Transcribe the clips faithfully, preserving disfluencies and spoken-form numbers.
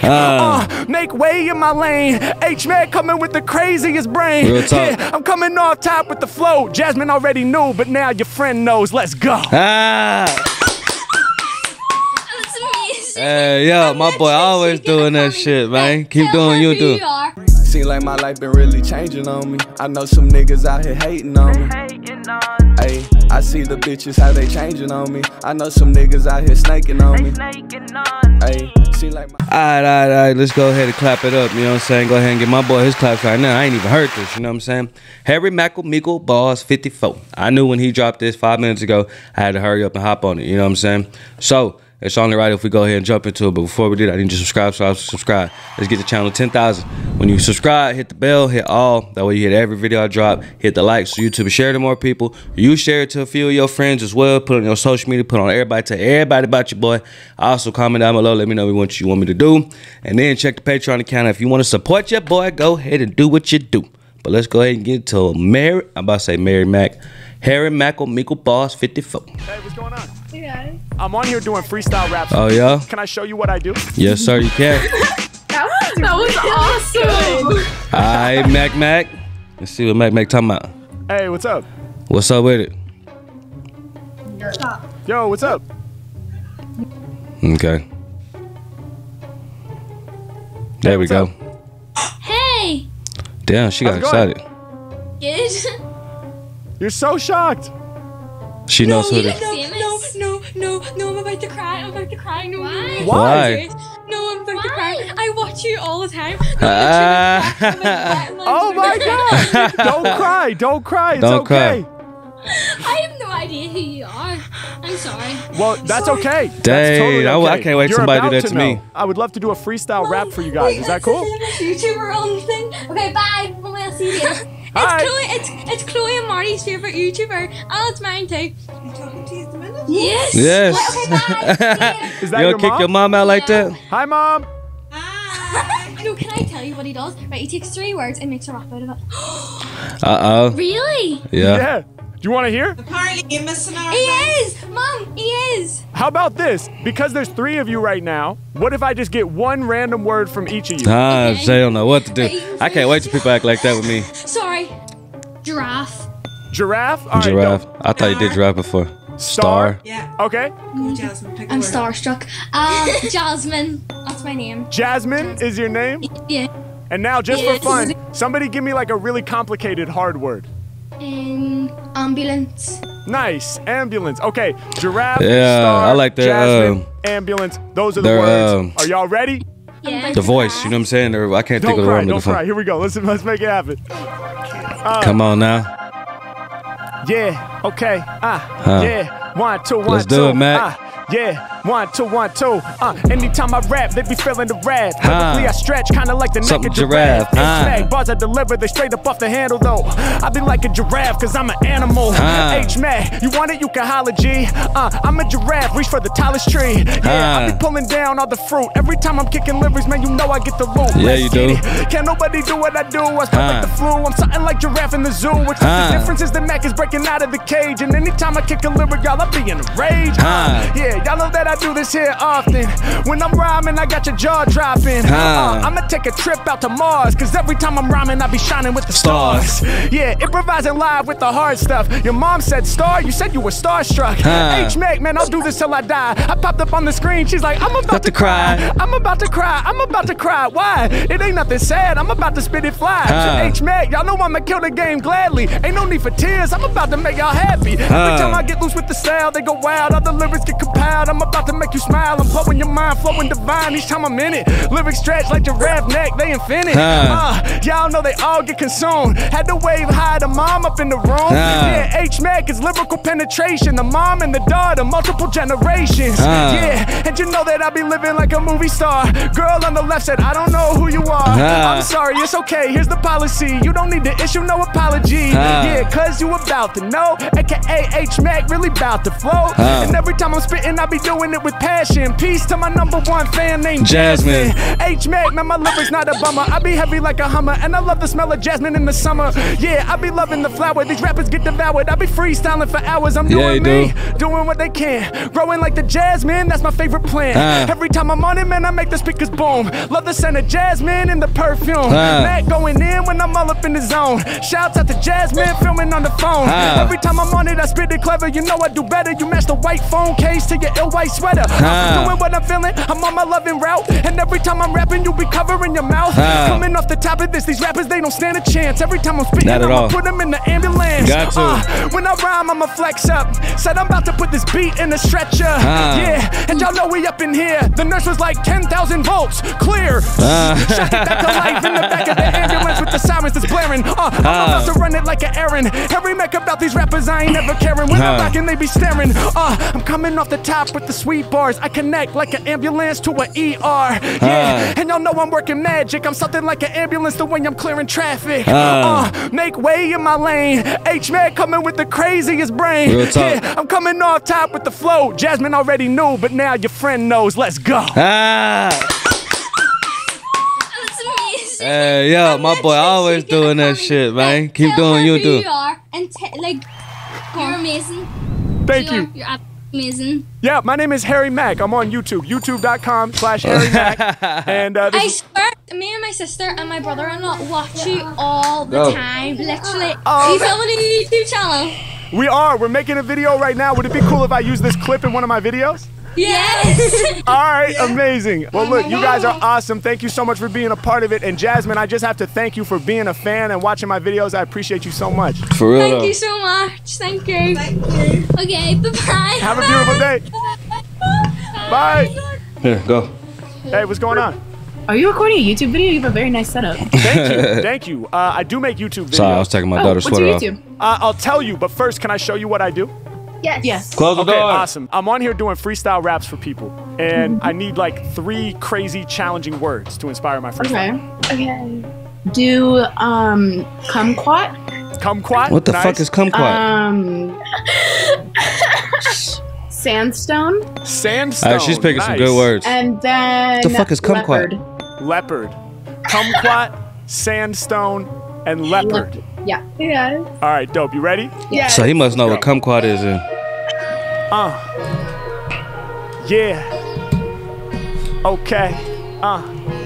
Uh, uh, make way in my lane. H-Man coming with the craziest brain. Real talk. Yeah, I'm coming off top with the flow. Jasmine already knew, but now your friend knows. Let's go. Ah. Hey, yo, my boy always doing that shit, man. Keep doing you do. Seem like my life been really changing on me. I know some niggas out here hating on me. Hey, I see the bitches how they changing on me. I know some niggas out here snaking on me. Hey, seem like my Alright, alright, alright, let's go ahead and clap it up, you know what I'm saying? Go ahead and get my boy his claps right now. I ain't even heard this, you know what I'm saying? Harry Mackle Meekle Balls fifty-four. I knew when he dropped this five minutes ago, I had to hurry up and hop on it, you know what I'm saying? So, it's only right if we go ahead and jump into it, but before we do that, I need you to subscribe, so I'll subscribe. Let's get the channel ten thousand. When you subscribe, hit the bell, hit all. That way you hit every video I drop. Hit the like so YouTube share to more people. You share it to a few of your friends as well. Put it on your social media, put it on everybody, tell everybody about your boy. Also comment down below, let me know what you want me to do. And then check the Patreon account. If you want to support your boy, go ahead and do what you do. But let's go ahead and get to Mary, I'm about to say Mary Mack. Harry Mackle Meekle Balls fifty-four. Hey, what's going on? Hey guys. I'm on here doing freestyle raps. Oh, yeah? Can I show you what I do? Yes, sir, you can. That was, that was awesome. All right, Mac Mac. Let's see what Mac Mac talking about. Hey, what's up? What's up with it? Stop. Yo, what's up? Okay. There Hey, we what's go. up? Hey! Damn, she got How's it going? excited. Good. You're so shocked. She No, knows who you the... don't- No, no, no, no, no, I'm about to cry. I'm about to cry. No, Why? no, no. Why? No, I'm about to Why? cry. I watch you all the time. Ah. Oh my God! Don't cry! Don't cry! It's Don't okay. I have no idea who you are. I'm sorry. Well, that's okay. That's Dang, totally I- okay. I can't wait You're somebody do about that to know. me. I would love to do a freestyle rap for you guys. Is that cool? YouTuber on thing. Okay, bye. We'll see you later. It's Hi. Chloe. It's it's Chloe and Marty's favorite YouTuber. Oh, it's mine too. I'm talking to you at the minute. Yes. Yes. Wait, okay, bye. Is that You your gonna kick mom? your mom out like Yeah. that? Hi, mom. No, can I tell you what he does? Right, he takes three words and makes a rap out of it. Uh-oh. Really? Yeah. Yeah. Do you want to hear? Apparently you're missing out. He is, Mom. He is. How about this? Because there's three of you right now, what if I just get one random word from each of you? Ah, Okay. they don't know what to do. Right, you can I can't wait till people act like that with me. Sorry. Giraffe. Giraffe? All right, Giraffe. go. I thought you did giraffe before. Star. Yeah. Okay. Go, Jasmine, pick a I'm word. starstruck. Um, Jasmine. That's my name. Jasmine is your name? Yeah. And now, just for Yes. fun, somebody give me like a really complicated hard word. Um, ambulance. Nice. Ambulance. Okay. Giraffe, Yeah, star, I like their, Jasmine, um, ambulance. Those are the their, words. um, Are y'all ready? Yeah. The voice, you know what I'm saying? Or I can't think Don't of the cry. word. Don't cry. Here we go. Let's, let's make it happen. Come on now. Yeah. Okay. Ah. Huh. Yeah. One, two, one, Let's do two. it, Mac. Ah. Yeah, one, two, one, two. Uh, anytime I rap, they be feeling the wrath. Huh. Lyrically, I stretch, kinda like the Something naked giraffe, giraffe. huh. H-Mac, bars I deliver, they straight up off the handle though. I be like a giraffe, cause I'm an animal. Huh. H-Mac, you want it, you can holla G. Uh, I'm a giraffe, reach for the tallest tree. Yeah, I Huh. be pulling down all the fruit. Every time I'm kicking lyrics, man, you know I get the loot. Yeah, Let's you get do. it. Can't nobody do what I do. I spread Huh. like the flu. I'm something like giraffe in the zoo. Which Huh. the difference is the Mac is breaking out of the cage. And anytime I kick a lyric, y'all, I be in a rage. Huh. Yeah, y'all know that I do this here often. When I'm rhyming, I got your jaw dropping. Huh. Uh, I'ma take a trip out to Mars, cause every time I'm rhyming, I be shining with the stars. Yeah, improvising live with the hard stuff. Your mom said star, you said you were starstruck. Huh. H-Mac, man, I'll do this till I die. I popped up on the screen, she's like, I'm about About to to cry. cry. I'm about to cry, I'm about to cry. Why? It ain't nothing sad, I'm about to spit it fly. Huh. H-Mac, y'all know I'ma kill the game gladly. Ain't no need for tears, I'm about to make y'all happy. Every Huh. time I get loose with the style, they go wild. Other lyrics get compiled. I'm about to make you smile. I'm blowing your mind, flowing divine each time I'm in it. Lyrics stretch like giraffe neck, they infinite. Huh. Uh, y'all know they all get consumed. Had to wave hi to mom up in the room. Huh. Yeah, H-Mac is lyrical penetration. The mom and the daughter, multiple generations. Huh. Yeah, and you know that I be living like a movie star. Girl on the left said, I don't know who you are. Huh. I'm sorry, it's okay, here's the policy. You don't need to issue no apology. Huh. Yeah, cause you about to know. A K A H-Mac really about to flow. Huh. And every time I'm spitting, I be doing it with passion. Peace to my number one fan named Jasmine. Jasmine. H-Mac, man, my lyrics not a bummer. I be heavy like a Hummer, and I love the smell of jasmine in the summer. Yeah, I be loving the flower. These rappers get devoured. I be freestyling for hours. I'm doing yeah, me, do. doing what they can. Growing like the jasmine, that's my favorite plant. Uh. Every time I'm on it, man, I make the speakers boom. Love the scent of jasmine and the perfume. Uh. Mac going in when I'm all up in the zone. Shouts out to Jasmine, filming on the phone. Uh. Every time I'm on it, I spit it clever. You know I do better. You match the white phone case to your ill white sweater. Uh. I'm doing what I'm feeling. I'm on my loving route. And every time I'm rapping, you be covering your mouth. Uh. Coming off the top of this, these rappers, they don't stand a chance. Every time I'm spitting, Not at I'ma all. put them in the ambulance. Got to. Uh, when I rhyme, I'ma flex up. Said I'm about to put this beat in the stretcher. Uh. Yeah, and y'all know we up in here. The nurse was like ten thousand volts, clear. Uh. Shot it back to life in the back of the ambulance with the sirens that's blaring. Uh, I'm Uh. about to run it like an errand. Every Mac about these rappers, I ain't never caring. When I'm Uh. rocking, they be staring. Uh, I'm coming off the top with the sweet bars. I connect like an ambulance to an E R. Yeah, and y'all know I'm working magic. I'm something like an ambulance the way I'm clearing traffic. Uh. Uh, make way in my lane. H-Man coming with the craziest brain. Real talk. Yeah, I'm coming off top with the flow. Jasmine already knew, but now your friend knows. Let's go. Ah. That's amazing. Hey, yo, I'm my boy literally always shaking doing my that tummy. shit, man. Like, Keep tell doing her you who do. You are, and t- like, you're amazing. Thank you. you. Are, you're absolutely amazing. Yeah, my name is Harry Mack. I'm on YouTube, youtube.com slash Harry Mack. And uh, this I is, swear, me and my sister and my brother-in-law watch you all the Go. time. Literally. Oh. Are you filming a YouTube channel? we are. We're making a video right now. Would it be cool if I use this clip in one of my videos? Yes. All right, amazing. Well, look, you guys are awesome. Thank you so much for being a part of it. And Jasmine, I just have to thank you for being a fan and watching my videos. I appreciate you so much. For real, Thank though. you so much. Thank you. Thank you. Okay, bye-bye. Have a beautiful day. Bye. Here, go. Hey, what's going on? Are you recording a YouTube video? You have a very nice setup. Thank you. Thank you. Uh, I do make YouTube videos. Sorry, I was taking my Oh, daughter's what's your sweater off. YouTube? Uh, I'll tell you, but first, can I show you what I do? Yes. Yes. Close the Okay, door. awesome. I'm on here doing freestyle raps for people, and I need like three crazy, challenging words to inspire my freestyle. Okay. Okay. Do um kumquat? Kumquat. What the nice. fuck is kumquat? Um sandstone, Sandstone. Alright, she's picking some nice. good words. and then The fuck is kumquat? leopard. Leopard. Kumquat, sandstone, and leopard. Yeah. Yeah. All right, dope. You ready? Yeah. So he must know what kumquat is. In. Uh. Yeah. Okay. Uh.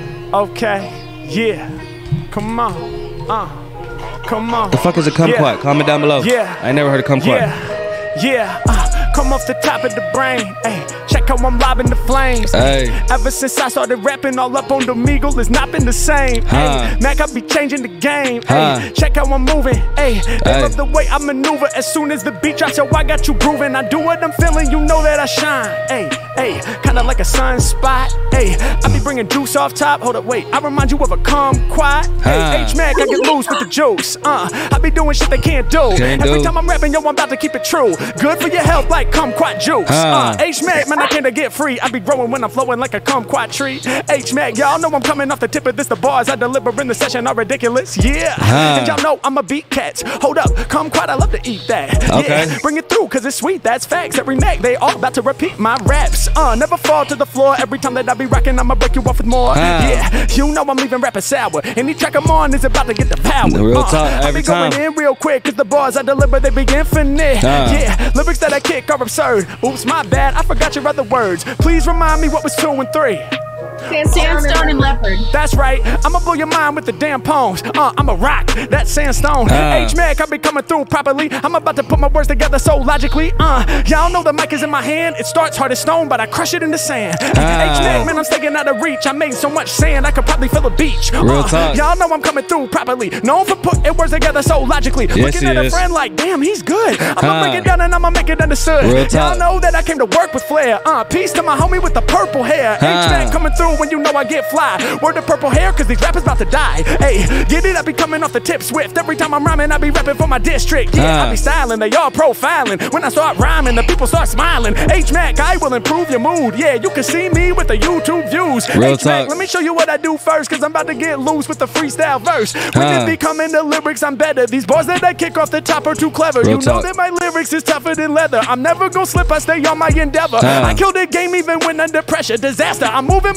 Okay. Yeah. Come on. Uh. Come on. The fuck is a kumquat? Yeah. Comment down below. Yeah. I ain't never heard of kumquat. Yeah. Yeah. Uh. Come off the top of the brain. Hey, check how I'm lobbing the flames. Hey. Ever since I started rapping all up on the Meagle, it's not been the same. Huh. Hey, Mac, I be changing the game. Huh. Hey, check how I'm moving. Hey, they Hey. love the way I maneuver. As soon as the beat drops, yo, I got you grooving. I do what I'm feeling, you know that I shine. Hey, hey, kinda like a sunspot. Hey, I be bringing juice off top. Hold up, wait, I remind you of a kumquat. Hey, Huh. H-Mac, I get loose with the juice. Uh, I be doing shit they can't do. Can't Every do. time I'm rapping, yo, I'm about to keep it true. Good for your health, like kumquat juice. Huh. Uh, H-Mac, man, I can't get free. I be growing when I'm flowing like a kumquat tree. H-Mac, y'all know I'm coming off the tip of this. The bars I deliver in the session are ridiculous. Yeah. Huh. And y'all know I'm a beat cat. Hold up, kumquat, I love to eat that. Okay. Yeah. Bring it through, cause it's sweet, that's facts. Every Mac, they all about to repeat my raps. Uh, never fall to the floor. Every time that I be rocking, I'ma break you off with more. Huh. Yeah, you know I'm leaving rapping sour. Any track I'm on is about to get the power. Real Uh, talk, I every be going time. in real quick, cause the bars I deliver, they be infinite. Huh. Yeah, lyrics that I kick are absurd. Oops, my bad, I forgot your other words. Please remind me what was two and three. Sandstone and leopard. That's right, I'ma blow your mind with the damn poems. Uh, I'm a rock, that sandstone. Ah. H-Mac, I be coming through properly. I'm about to put my words together so logically. Uh, y'all know the mic is in my hand. It starts hard as stone, but I crush it in the sand. Ah. H-Mac, man, I'm staying out of reach. I made so much sand, I could probably fill a beach. Real Uh, talk. Y'all know I'm coming through properly. Known for putting words together so logically. Looking he at a is. friend like, damn, he's good. I'ma Ah. break it down and I'ma make it understood. Real Y'all talk. know that I came to work with flair. Uh, peace to my homie with the purple hair. Ah. H-Mac coming through when you know I get fly. Word to purple hair, cause these rappers about to die. Hey, get it, I be coming off the tip swift. Every time I'm rhyming, I be rapping for my district. Yeah, Ah. I be styling, they all profiling. When I start rhyming, the people start smiling. H-Mac, I will improve your mood. Yeah, you can see me with the YouTube views. Real H-Mac, talk. let me show you what I do first, cause I'm about to get loose with the freestyle verse. When Ah. it be coming to lyrics, I'm better. These bars that I kick off the top are too clever. Real you know talk. that my lyrics is tougher than leather. I'm never gonna slip, I stay on my endeavor. Ah. I kill the game even when under pressure. Disaster, I'm moving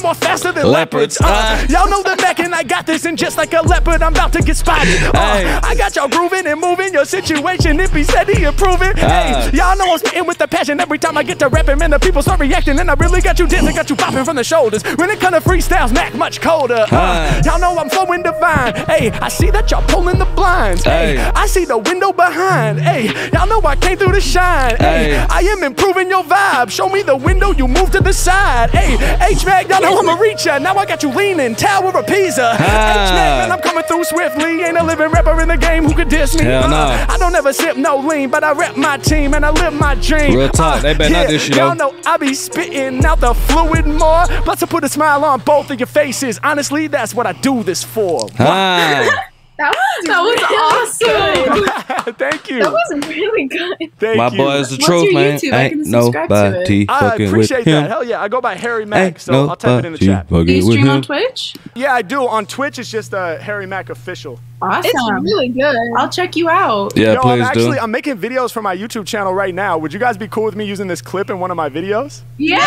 more faster than Leopards. leopards. Uh, y'all know the Mac and I got this, and just like a leopard, I'm about to get spotted. Uh, Hey. I got y'all grooving and moving your situation. It be steady improving. Ah. Hey, y'all know I'm spitting with the passion every time I get to rapping, man. The people start reacting, and I really got you dancing, got you popping from the shoulders. When it comes to freestyles, Mac much colder. Uh, Ah. y'all know I'm flowing divine. Hey, I see that y'all pulling the blinds. Hey, Hey. I see the window behind. Hey, y'all know I came through the shine. Hey, Hey. I am improving your vibe. Show me the window, you move to the side. Hey, H-Mac, y'all know I'ma reach ya. Now I got you leaning, Tower of Pisa. Ah. H-Mac, man, I'm coming through swiftly. Ain't a living rapper in the game who could diss me. Hell no. I don't ever sip no lean, but I rep my team and I live my dream. Real talk, they better not diss you, Y'all though. know I be spitting out the fluid more. Plus I put a smile on both of your faces. Honestly, that's what I do this for. Ah. That was, that was awesome. Thank you. That was really good. Thank My you. boy is the What's truth, your man. YouTube? I Ain't can subscribe to nobody it. I fucking with appreciate him. that. Hell yeah. I go by Harry Mac, Ain't so I'll type it in the nobody chat. fucking Do you with stream on him. Twitch? Yeah, I do. On Twitch, it's just uh, Harry Mac official. Awesome. It's really good. I'll check you out. Yeah, Yo, I'm please actually do. I'm making videos for my YouTube channel right now. Would you guys be cool with me using this clip in one of my videos? Yeah.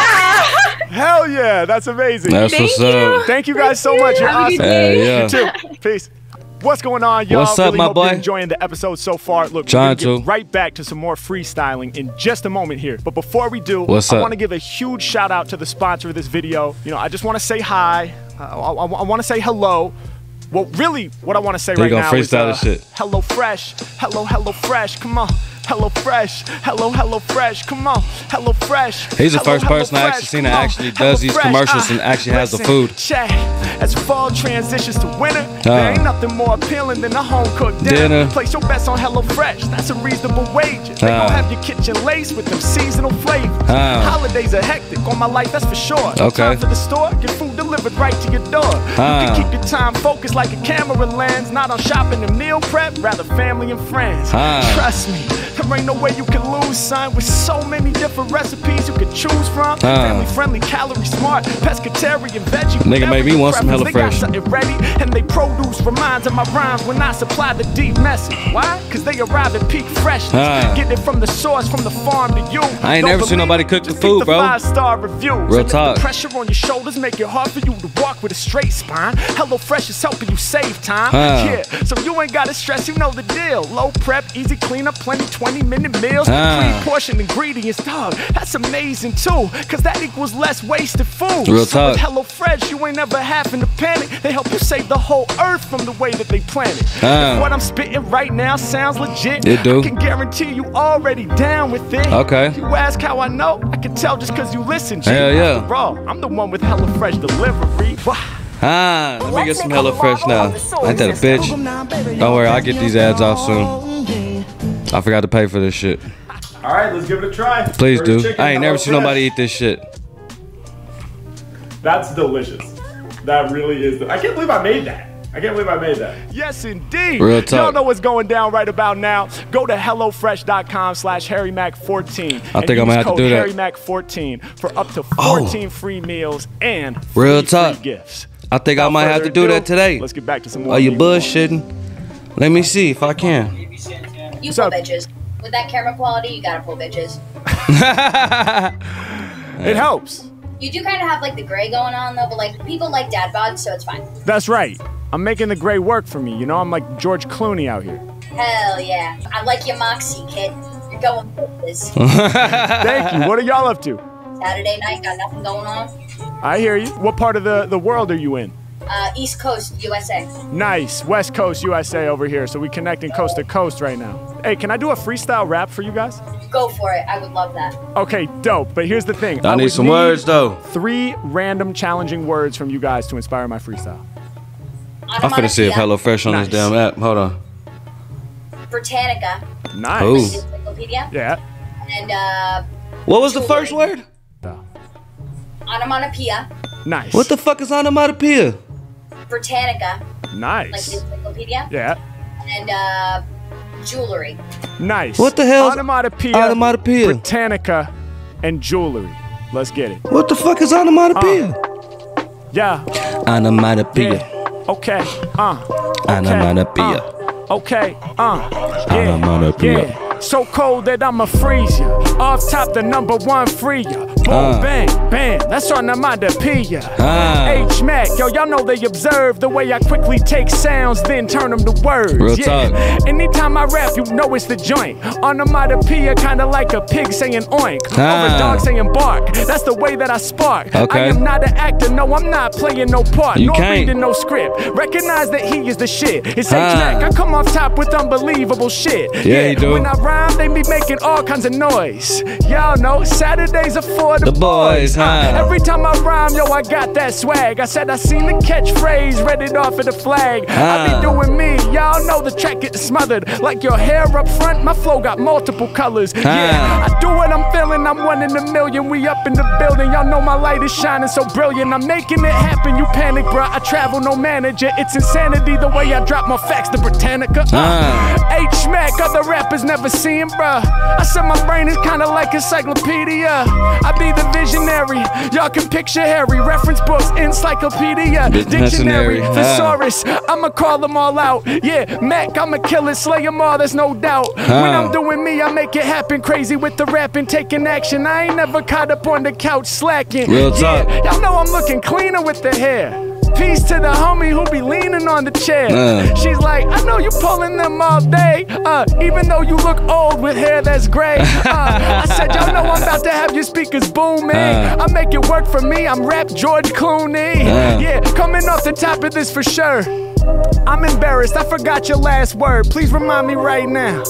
Hell yeah, that's amazing. That's Thank what's you. up. Thank you guys so much. You're Have a awesome. good day. Hey, yeah. You too. Peace. What's going on, y'all? What's up, really my hope boy? you're enjoying the episode so far. Look, Trying we're gonna to. get right back to some more freestyling in just a moment here. But before we do, What's I up? want to give a huge shout out to the sponsor of this video. You know, I just want to say hi. Uh, I, I, I want to say hello. Well, really, what I want to say They right gonna now is freestyle uh, this shit. Hello Fresh. Hello, Hello Fresh. Come on. Hello Fresh. Hello, Hello Fresh. Come on. Hello Fresh. He's the Hello, first Hello person I actually Fresh. seen that Come on. actually Hello does these Fresh. commercials Ah, and actually has the listen, food. Check. As fall transitions to winter, Ah. there ain't nothing more appealing than a home cooked dinner. Dinner. Place your bets on Hello Fresh. That's a reasonable wage. They Ah. gon' have your kitchen laced with them seasonal flavors. Ah. Holidays are hectic on my life, that's for sure. No Okay. time for the store, get food delivered right to your door. Ah. You can keep your time focused like a camera lens, not on shopping and meal prep, rather family and friends. Ah. Trust me, there ain't no way you can lose, son. With so many different recipes you can choose from. Ah. Family friendly, calorie smart, pescatarian, veggie. Nigga whatever made me your want some preference, they got HelloFresh. something ready, and they produce reminds of my rhymes when I supply the deep message. Why? Cause they arrive at peak freshness. Ah. Get it from the source, from the farm to you. I ain't Don't never seen believe? nobody cook the Just food, get bro. Five star reviews. Real And if talk. The pressure on your shoulders make it hard for you to walk with a straight spine. HelloFresh is helping you save time. Ah. Yeah, so you ain't gotta stress, you know the deal. Low prep, easy cleanup, plenty twenty minute meals. Ah. Pre-portioned ingredients, dog. That's amazing too, cause that equals less wasted food. Real so with talk. HelloFresh, you ain't never having to panic. They help you save the whole earth from the way that they plan it. Ah. If what I'm spitting right now sounds legit, It do. I can guarantee you already down with it. Okay. You ask how I know, I can tell just cause you listen, G. Hell yeah. After all, I'm the one with HelloFresh delivery. Wah. Ah, let me get some HelloFresh now. Ain't that a bitch? Don't worry, I'll get these ads off soon. I forgot to pay for this shit. All right, let's give it a try. Please First do. chicken, I ain't never seen HelloFresh. nobody eat this shit. That's delicious. That really is. I can't believe I made that. I can't believe I made that. Yes, indeed. Real talk. Y'all know what's going down right about now. Go to HelloFresh.com slash HarryMac14. I think I'm gonna have to do that. HarryMac fourteen for up to fourteen free meals and free, Real free talk. gifts. I think I Without might have further to do ado, that today. Let's get back to some more. Are you meal. bullshitting? Let me see if I can. You What's pull up? bitches. With that camera quality, you gotta pull bitches. It helps. You do kind of have like the gray going on though, but like people like dad bods, so it's fine. That's right. I'm making the gray work for me. You know, I'm like George Clooney out here. Hell yeah. I like your moxie, kid. You're going bitches. Thank you. What are y'all up to? Saturday night, got nothing going on. I hear you. What part of the, the world are you in? Uh, East Coast, U S A. Nice. West Coast, U S A over here. So we connecting coast to coast right now. Hey, can I do a freestyle rap for you guys? Go for it. I would love that. Okay, dope. But here's the thing. I need would some words though. Three random challenging words from you guys to inspire my freestyle. I'm finna see if HelloFresh on this Nice. damn app. Hold on. Britannica. Nice. Ooh. Encyclopedia. Yeah. And uh, What was the first word? onomatopoeia. Nice. What the fuck is onomatopoeia? Britannica. Like the Nice. encyclopedia. Yeah. And uh, jewelry. Nice. What the hell's Onomatopoeia, onomatopoeia? Britannica, and jewelry. Let's get it. What the fuck is onomatopoeia? Yeah. Onomatopoeia. Yeah. Okay. Uh. Okay. Onomatopoeia. Uh. Okay. Uh. Yeah. Onomatopoeia. Yeah. So cold that I'ma freeze ya. Off top, the number one free ya. Boom, Uh. bang, bam, that's onomatopoeia. Ah. H-Mac, yo, y'all know they observe the way I quickly take sounds, then turn them to words. Real yeah. talk. Anytime I rap, you know it's the joint. Onomatopoeia, kinda like a pig saying oink, Ah. or a dog saying bark. That's the way that I spark. Okay. I am not an actor, no, I'm not playing no part, You nor can't. reading no script. Recognize that he is the shit. It's Ah. H-Mac, I come off top with unbelievable shit. Yeah, you do. When I rhyme, they be making all kinds of noise. Y'all know Saturdays are for the, The boys, huh? Uh, every time I rhyme, yo, I got that swag. I said I seen the catchphrase, read it off of the flag. I Ah. be doing me, y'all know the track gets smothered. Like your hair up front, my flow got multiple colors. Yeah, I do what I'm feeling, I'm one in a million. We up in the building, y'all know my light is shining so brilliant. I'm making it happen, you panic, bruh. I travel, no manager. It's insanity the way I drop my facts to Britannica. Uh, Ah. H-Mac, other rappers never seen, bruh. I said my brain is kinda like encyclopedia. I be the visionary, y'all can picture Harry. Reference books, encyclopedia, dictionary, Dictionary, ah. thesaurus. I'ma call them all out. Yeah, Mac, I'ma kill it, slay them all, there's no doubt. When Ah. I'm doing me, I make it happen. Crazy with the rapping, taking action. I ain't never caught up on the couch slacking. Real yeah, talk. y'all know I'm looking cleaner with the hair. Peace to the homie who be leaning on the chair. Uh. She's like, I know you pulling them all day. Uh, even though you look old with hair that's gray. Uh, I said, y'all know I'm about to have your speakers booming. Uh. I make it work for me. I'm rap George Clooney. Uh. Yeah, coming off the top of this for sure. I'm embarrassed. I forgot your last word. Please remind me right now.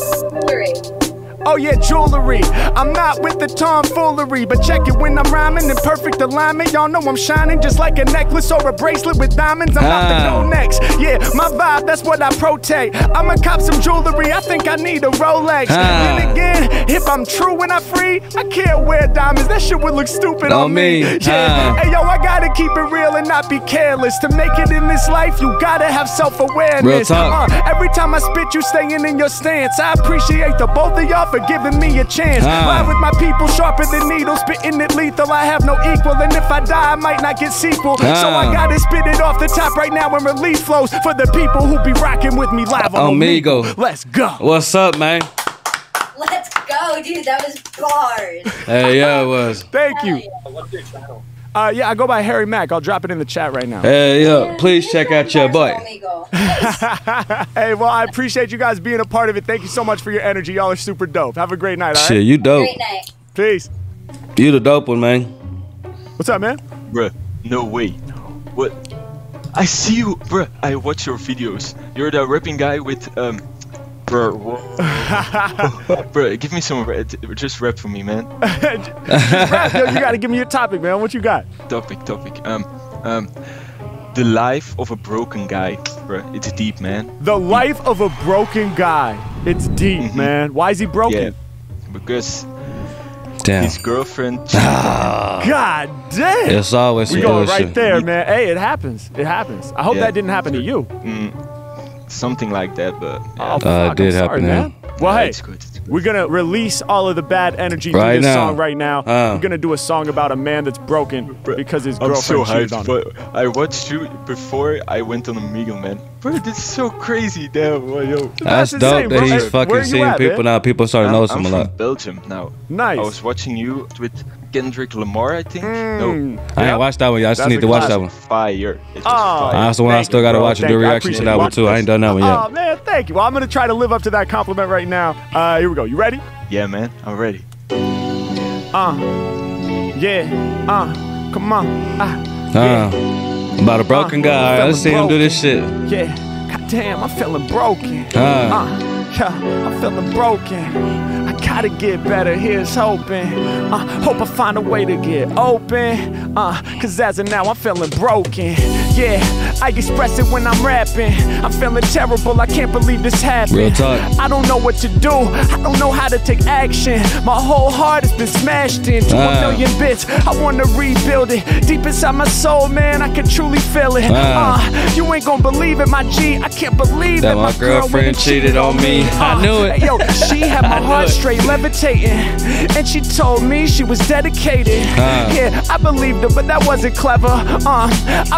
Oh yeah, jewelry. I'm not with the tomfoolery, but check it when I'm rhyming in perfect alignment. Y'all know I'm shining just like a necklace or a bracelet with diamonds. I'm about to Ah. go next. Yeah, my vibe, that's what I protect. I'ma cop some jewelry. I think I need a Rolex. Ah. Then again, if I'm true when I free, I can't wear diamonds. That shit would look stupid on, On me. Yeah. Ah. Hey yo, I gotta keep it real and not be careless. To make it in this life, you gotta have self-awareness. Real talk. Uh, every time I spit, you staying in your stance. I appreciate the both of y'all for giving me a chance. Ah. Ride with my people, sharper than needles, spitting it lethal. I have no equal, and if I die, I might not get sequel. So Ah. I gotta spit it off the top right now and release flows for the people who be rocking with me live on Amigo. Omegle. Let's go. What's up, man? Let's go, dude. That was bars. Hey, yeah, it was. Thank you. Uh, yeah, I go by Harry Mack. I'll drop it in the chat right now. Hey, yeah, please check out your boy. Hey, well, I appreciate you guys being a part of it. Thank you so much for your energy. Y'all are super dope. Have a great night, all right? Shit, you dope. Great night. Peace. You the dope one, man. What's up, man? Bruh, no way. What? I see you, bruh. I watch your videos. You're the rapping guy with, um, bruh. Bruh, give me some, ra- just rap for me, man. Just rap, yo, you gotta give me your topic, man. What you got? Topic, topic. Um, um, the life of a broken guy, bruh. It's deep, man. The life of a broken guy. It's deep, Mhm. man. Why is he broken? Yeah, because Damn. his girlfriend. cheated on him. God damn. It's always We some going bullshit. right there, man. Hey, it happens. It happens. I hope Yeah. that didn't happen to you. Mm, something like that, but yeah. Oh, fuck, Uh, it did I'm sorry, happen, man. Well, Yeah, hey, it's good, it's good. we're gonna release all of the bad energy Right through this now. song right now. Uh. We're gonna do a song about a man that's broken because his I'm so girlfriend cheated hyped, on him. but I watched you before I went on Omegle, man. Bro, this is so crazy, damn, boy, yo. That's insane, dope that bro. he's Hey, where fucking you seeing at, people man? now. People starting to I'm, notice I'm him a from lot. Belgium now. Nice. I was watching you with Kendrick Lamar, I think. No, Mm. I Yep. ain't watched that one yet. I just That's need a to watch that classic. one. fire. It was Oh, fire. That's the one I thank still you, gotta bro. watch and Thank do a you. I reaction to appreciate that it. one too. I ain't done that one Oh yet. man, thank you. Well, I'm gonna try to live up to that compliment right now. Uh, here we go. You ready? Yeah, man, I'm ready. Uh, yeah. Uh, come on. Ah, Uh, about a broken Uh, guy. Let's see him do this shit. yeah. God damn, I'm feeling broken. Uh. Uh, yeah, I'm feeling broken. I gotta get better, here's hoping. Uh, hope I find a way to get open. Uh, cause as of now, I'm feeling broken. Yeah, I express it when I'm rapping. I'm feeling terrible, I can't believe this happened. Real talk. I don't know what to do, I don't know how to take action. My whole heart has been smashed into Ah. a million bits. I wanna rebuild it. Deep inside my soul, man, I can truly feel it. Ah. Uh, you ain't gonna believe it, my G. I can't believe That that, my my girl girlfriend went and cheated on me. I Uh, knew it. Yo, she had my I knew heart it. straight levitating, and she told me she was dedicated. Ah. Yeah, I believed her, but that wasn't clever. Uh, I believed her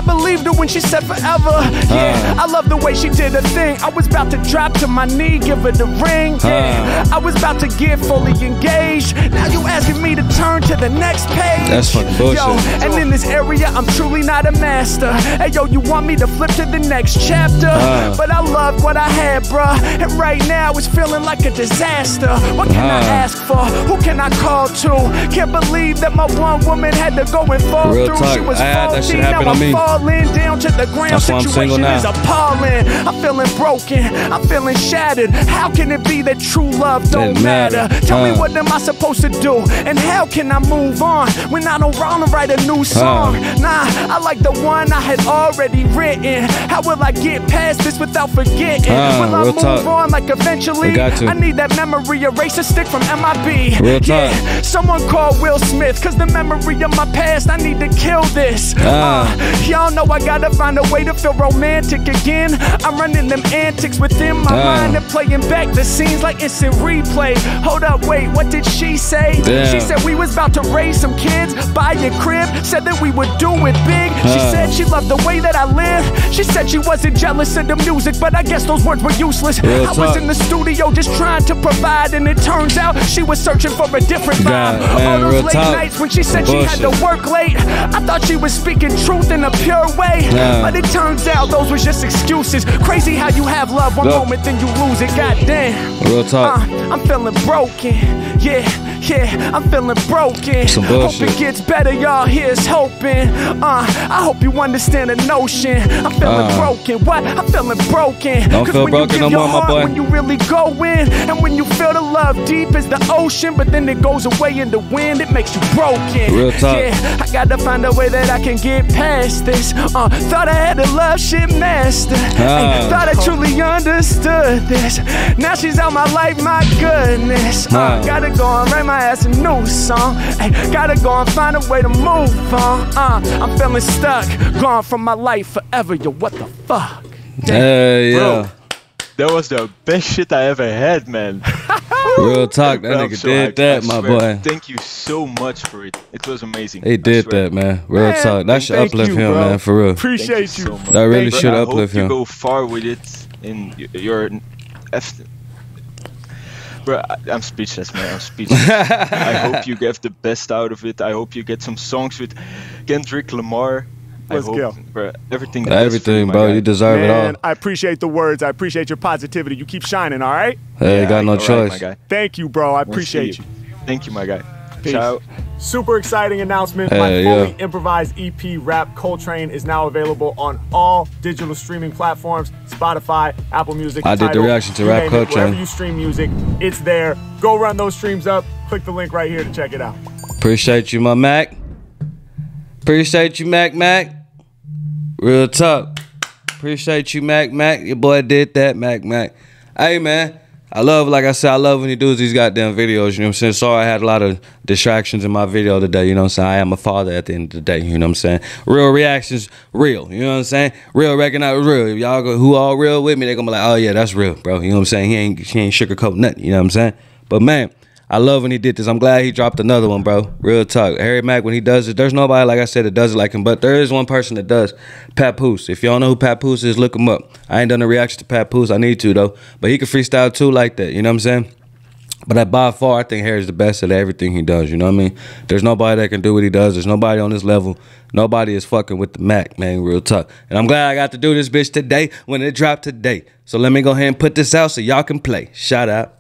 wonder when she said forever. Yeah, I love the way she did her thing. I was about to drop to my knee, give her the ring. Yeah, I was about to get fully engaged. Now you asking me to turn to the next page. That's fucking bullshit. Yo, and in this area, I'm truly not a master. Hey, yo, you want me to flip to the next chapter? Uh. But I loved what I had, bruh. And right now, it's feeling like a disaster. What can uh. I ask for? Who can I call to? Can't believe that my one woman had to go and fall Real through. Talk. She was I had that shit happen now on I'm me. falling down to the ground. That's why I'm single Situation now. is appalling. I'm feeling broken. I'm feeling shattered. How can it be that true love don't Didn't matter? matter. Tell uh. me what am I supposed to do? And how can I move on when I don't want to write a new song? Uh. Nah, I like the one I had already written. How will I get past this without forgetting? Uh, will I move talk. on like eventually? I need that memory eraser stick from M I B. Real yeah, talk. Someone call Will Smith, cause the memory of my past, I need to kill this. Uh. Uh, y'all know I gotta find a way to feel romantic again. I'm running them antics within my uh. mind and playing back the scenes like instant replay. Hold up, wait, what did she say? Damn. She said we was about to raise some kids, buy a crib, said that we would do it big. She uh. said she loved the way that I live. She said she wasn't jealous of the music, but I guess those words were useless. Real I talk. was in the studio just trying to provide, and it turns out she was searching for a different vibe. God, man, all those real late talk. nights when she said Bullshit. she had to work late, I thought she was speaking truth in a pure way. Nah. But it turns out those was just excuses. Crazy how you have love one Look. moment, then you lose it. Goddamn. Real talk. Uh, I'm feeling broken. Yeah, yeah, I'm feeling broken. Some Hope bullshit. it gets better, y'all. Here's hoping. Uh, I hope you understand the notion. I'm feeling Uh. broken. What? I'm feeling broken. Don't 'Cause feel when broken you no give your more, my heart, boy. when you really go in, and when you feel the love deep as the ocean, but then it goes away in the wind, it makes you broken. Real talk. Yeah, I gotta find a way that I can get past this. Uh, thought I had a love shit master. Ay, thought I truly understood this. Now she's out my life, my goodness. Uh, Uh. gotta go and write my ass a new song. Ay, gotta go and find a way to move on. Uh, I'm feeling stuck, gone from my life forever. Yo, what the fuck? Hey, yeah. Bro, that was the best shit I ever had, man. Real talk. That Bro, I'm nigga so did hyped, that, I my swear. boy. Thank you so much for it. It was amazing. He I did swear. that, man. Real Man, talk. That should thank uplift you, him, bro. man. For real. Appreciate Thank you. so much. That really Bro, should I uplift hope you him. go far with it in y- your. F- Bro, I, I'm speechless, man. I'm speechless. I hope you get the best out of it. I hope you get some songs with Kendrick Lamar. Let's I hope, go. Bro, everything. the best for Everything, my bro. guy. You deserve Man, it all. I appreciate the words. I appreciate your positivity. You keep shining, all right? Hey, Yeah, got no all right, choice. my guy. Thank you, bro. I We'll appreciate see you. Thank you, my guy. Peace. Ciao. Super exciting announcement. Hey, My fully yeah. improvised E P, Rap Coltrane, is now available on all digital streaming platforms. Spotify, Apple Music, I did the Tidal, reaction to you Rap name it, Coltrane. Wherever you stream music, it's there. Go run those streams up. Click the link right here to check it out. Appreciate you, my Mac. Appreciate you, Mac Mac. Real talk. Appreciate you, Mac Mac. Your boy did that, Mac Mac. Hey, man. I love, like I said, I love when he does these goddamn videos, you know what I'm saying? Sorry I had a lot of distractions in my video today, you know what I'm saying? I am a father at the end of the day, you know what I'm saying? Real reactions, real, you know what I'm saying? Real recognize real. If y'all go, who all real with me, they gonna be like, oh yeah, that's real, bro. You know what I'm saying? He ain't, he ain't sugarcoat nothing, you know what I'm saying? But man, I love when he did this. I'm glad he dropped another one, bro. Real talk. Harry Mack, when he does it, there's nobody, like I said, that does it like him. But there is one person that does. Papoose. If y'all know who Papoose is, look him up. I ain't done a reaction to Papoose. I need to, though. But he can freestyle, too, like that. You know what I'm saying? But I, by far, I think Harry's the best at everything he does. You know what I mean? There's nobody that can do what he does. There's nobody on this level. Nobody is fucking with the Mac, man. Real talk. And I'm glad I got to do this bitch today when it dropped today. So let me go ahead and put this out so y'all can play. Shout out.